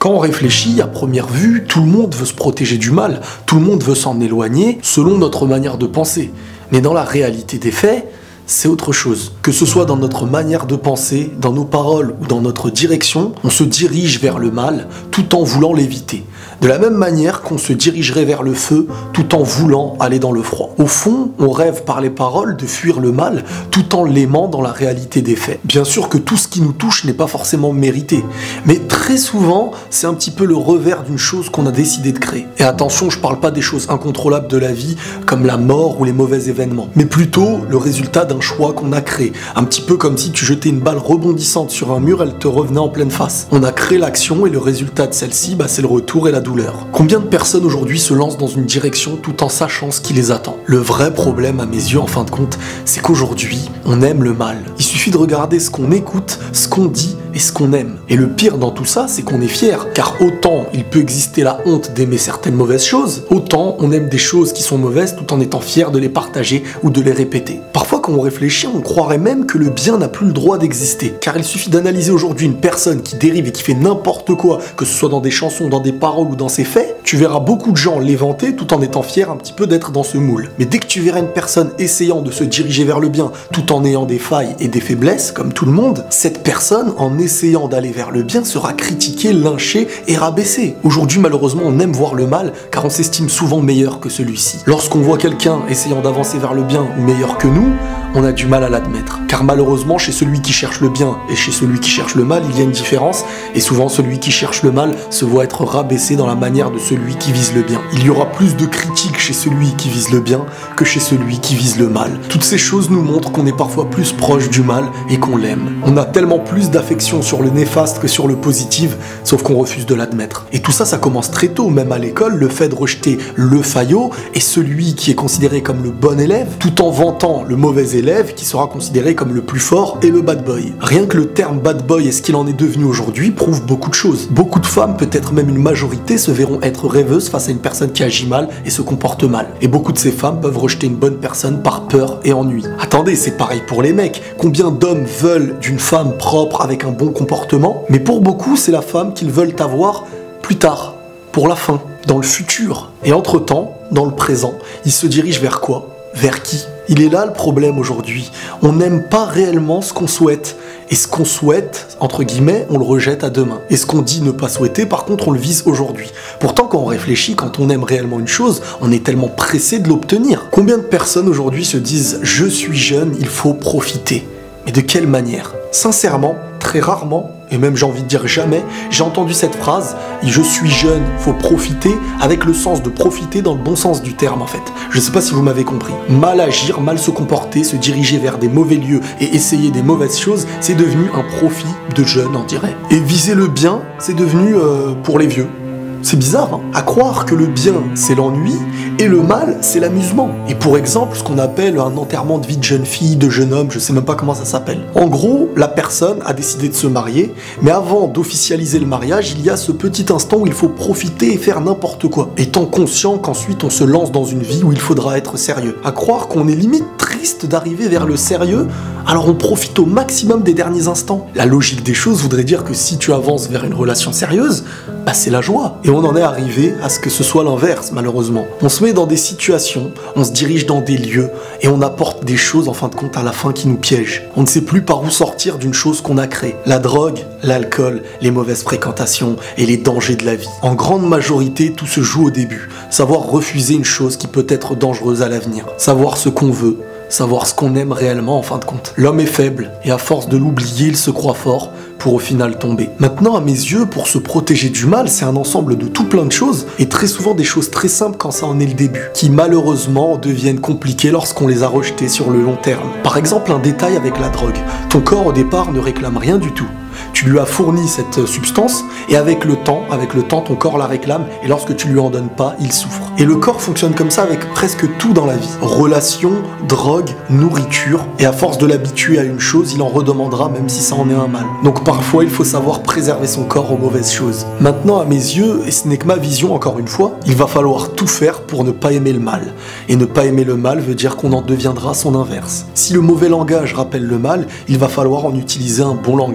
Quand on réfléchit, à première vue, tout le monde veut se protéger du mal, tout le monde veut s'en éloigner selon notre manière de penser. Mais dans la réalité des faits, c'est autre chose. Que ce soit dans notre manière de penser, dans nos paroles ou dans notre direction, on se dirige vers le mal tout en voulant l'éviter. De la même manière qu'on se dirigerait vers le feu tout en voulant aller dans le froid. Au fond, on rêve par les paroles de fuir le mal tout en l'aimant dans la réalité des faits. Bien sûr que tout ce qui nous touche n'est pas forcément mérité, mais très souvent, c'est un petit peu le revers d'une chose qu'on a décidé de créer. Et attention, je parle pas des choses incontrôlables de la vie comme la mort ou les mauvais événements, mais plutôt le résultat d'un choix qu'on a créé. Un petit peu comme si tu jetais une balle rebondissante sur un mur, elle te revenait en pleine face. On a créé l'action et le résultat de celle-ci, c'est le retour et la douleur. Combien de personnes aujourd'hui se lancent dans une direction tout en sachant ce qui les attend? Le vrai problème à mes yeux, en fin de compte, c'est qu'aujourd'hui, on aime le mal. Il suffit de regarder ce qu'on écoute, ce qu'on dit et ce qu'on aime. Et le pire dans tout ça, c'est qu'on est fier, car autant il peut exister la honte d'aimer certaines mauvaises choses, autant on aime des choses qui sont mauvaises tout en étant fier de les partager ou de les répéter. Parfois, quand on réfléchit, on croirait même que le bien n'a plus le droit d'exister, car il suffit d'analyser aujourd'hui une personne qui dérive et qui fait n'importe quoi, que ce soit dans des chansons, dans des paroles ou dans ses faits, tu verras beaucoup de gens l'éventer tout en étant fiers un petit peu d'être dans ce moule. Mais dès que tu verras une personne essayant de se diriger vers le bien tout en ayant des failles et des faiblesses, comme tout le monde, cette personne, en essayant d'aller vers le bien, sera critiquée, lynchée et rabaissée. Aujourd'hui, malheureusement, on aime voir le mal, car on s'estime souvent meilleur que celui-ci. Lorsqu'on voit quelqu'un essayant d'avancer vers le bien ou meilleur que nous, on a du mal à l'admettre. Car malheureusement, chez celui qui cherche le bien et chez celui qui cherche le mal, il y a une différence, et souvent celui qui cherche le mal se voit être rabaissé dans la manière de celui qui vise le bien. Il y aura plus de critiques chez celui qui vise le bien que chez celui qui vise le mal. Toutes ces choses nous montrent qu'on est parfois plus proche du mal et qu'on l'aime. On a tellement plus d'affection sur le néfaste que sur le positif, sauf qu'on refuse de l'admettre. Et tout ça, ça commence très tôt, même à l'école, le fait de rejeter le faillot et celui qui est considéré comme le bon élève, tout en vantant le mauvais élève qui sera considéré comme le plus fort et le bad boy. Rien que le terme bad boy et ce qu'il en est devenu aujourd'hui prouve beaucoup de choses. Beaucoup de femmes, peut-être même une majorité, se verront être rêveuses face à une personne qui agit mal et se comporte mal. Et beaucoup de ces femmes peuvent rejeter une bonne personne par peur et ennui. Attendez, c'est pareil pour les mecs. Combien d'hommes veulent d'une femme propre avec un bon comportement? Mais pour beaucoup, c'est la femme qu'ils veulent avoir plus tard, pour la fin, dans le futur. Et entre-temps, dans le présent, ils se dirigent vers quoi? Vers qui? Il est là le problème aujourd'hui. On n'aime pas réellement ce qu'on souhaite. Et ce qu'on souhaite, entre guillemets, on le rejette à demain. Et ce qu'on dit ne pas souhaiter, par contre, on le vise aujourd'hui. Pourtant, quand on réfléchit, quand on aime réellement une chose, on est tellement pressé de l'obtenir. Combien de personnes aujourd'hui se disent « Je suis jeune, il faut profiter ». Mais de quelle manière? Sincèrement, très rarement, et même j'ai envie de dire jamais, j'ai entendu cette phrase « Je suis jeune, faut profiter » avec le sens de profiter dans le bon sens du terme en fait. Je sais pas si vous m'avez compris. Mal agir, mal se comporter, se diriger vers des mauvais lieux et essayer des mauvaises choses, c'est devenu un profit de jeune, on dirait. Et viser le bien, c'est devenu pour les vieux. C'est bizarre, hein? À croire que le bien, c'est l'ennui, et le mal, c'est l'amusement. Et pour exemple, ce qu'on appelle un enterrement de vie de jeune fille, de jeune homme, je sais même pas comment ça s'appelle. En gros, la personne a décidé de se marier, mais avant d'officialiser le mariage, il y a ce petit instant où il faut profiter et faire n'importe quoi, étant conscient qu'ensuite on se lance dans une vie où il faudra être sérieux. À croire qu'on est limite triste d'arriver vers le sérieux, alors on profite au maximum des derniers instants. La logique des choses voudrait dire que si tu avances vers une relation sérieuse, c'est la joie. Et on en est arrivé à ce que ce soit l'inverse, malheureusement. On se met dans des situations, on se dirige dans des lieux, et on apporte des choses, en fin de compte, à la fin qui nous piègent. On ne sait plus par où sortir d'une chose qu'on a créée. La drogue, l'alcool, les mauvaises fréquentations et les dangers de la vie. En grande majorité, tout se joue au début. Savoir refuser une chose qui peut être dangereuse à l'avenir. Savoir ce qu'on veut. Savoir ce qu'on aime réellement en fin de compte. L'homme est faible, et à force de l'oublier, il se croit fort, pour au final tomber. Maintenant, à mes yeux, pour se protéger du mal, c'est un ensemble de tout plein de choses, et très souvent des choses très simples quand ça en est le début, qui malheureusement deviennent compliquées lorsqu'on les a rejetées sur le long terme. Par exemple, un détail avec la drogue. Ton corps au départ ne réclame rien du tout. Tu lui as fourni cette substance et avec le temps, ton corps la réclame et lorsque tu lui en donnes pas, il souffre. Et le corps fonctionne comme ça avec presque tout dans la vie. Relations, drogue, nourriture et à force de l'habituer à une chose, il en redemandera même si ça en est un mal. Donc parfois, il faut savoir préserver son corps aux mauvaises choses. Maintenant, à mes yeux, et ce n'est que ma vision encore une fois, il va falloir tout faire pour ne pas aimer le mal. Et ne pas aimer le mal veut dire qu'on en deviendra son inverse. Si le mauvais langage rappelle le mal, il va falloir en utiliser un bon langage. Si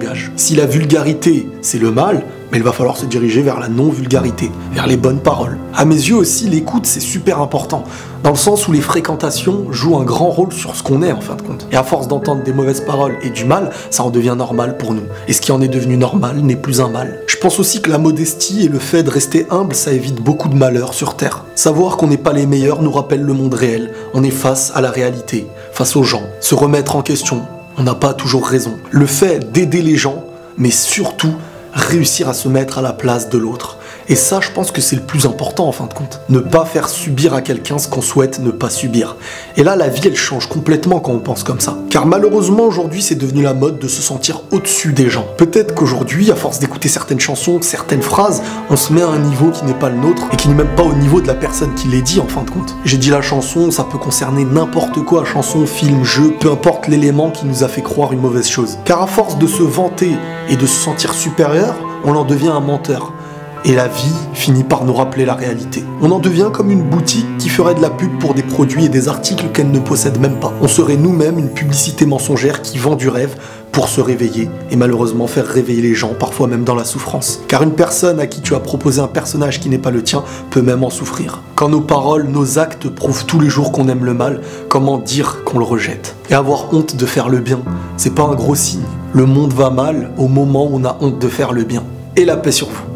Si la vulgarité, c'est le mal, mais il va falloir se diriger vers la non-vulgarité, vers les bonnes paroles. À mes yeux aussi, l'écoute, c'est super important, dans le sens où les fréquentations jouent un grand rôle sur ce qu'on est en fin de compte. Et à force d'entendre des mauvaises paroles et du mal, ça en devient normal pour nous. Et ce qui en est devenu normal n'est plus un mal. Je pense aussi que la modestie et le fait de rester humble, ça évite beaucoup de malheurs sur Terre. Savoir qu'on n'est pas les meilleurs nous rappelle le monde réel. On est face à la réalité, face aux gens. Se remettre en question, on n'a pas toujours raison. Le fait d'aider les gens, mais surtout réussir à se mettre à la place de l'autre. Et ça, je pense que c'est le plus important en fin de compte. Ne pas faire subir à quelqu'un ce qu'on souhaite ne pas subir. Et là, la vie, elle change complètement quand on pense comme ça. Car malheureusement, aujourd'hui, c'est devenu la mode de se sentir au-dessus des gens. Peut-être qu'aujourd'hui, à force d'écouter certaines chansons, certaines phrases, on se met à un niveau qui n'est pas le nôtre et qui n'est même pas au niveau de la personne qui les dit en fin de compte. J'ai dit la chanson, ça peut concerner n'importe quoi, chanson, film, jeu, peu importe l'élément qui nous a fait croire une mauvaise chose. Car à force de se vanter et de se sentir supérieur, on en devient un menteur. Et la vie finit par nous rappeler la réalité. On en devient comme une boutique qui ferait de la pub pour des produits et des articles qu'elle ne possède même pas. On serait nous-mêmes une publicité mensongère qui vend du rêve pour se réveiller et malheureusement faire réveiller les gens, parfois même dans la souffrance. Car une personne à qui tu as proposé un personnage qui n'est pas le tien peut même en souffrir. Quand nos paroles, nos actes prouvent tous les jours qu'on aime le mal, comment dire qu'on le rejette? Et avoir honte de faire le bien, c'est pas un gros signe. Le monde va mal au moment où on a honte de faire le bien. Et la paix sur vous.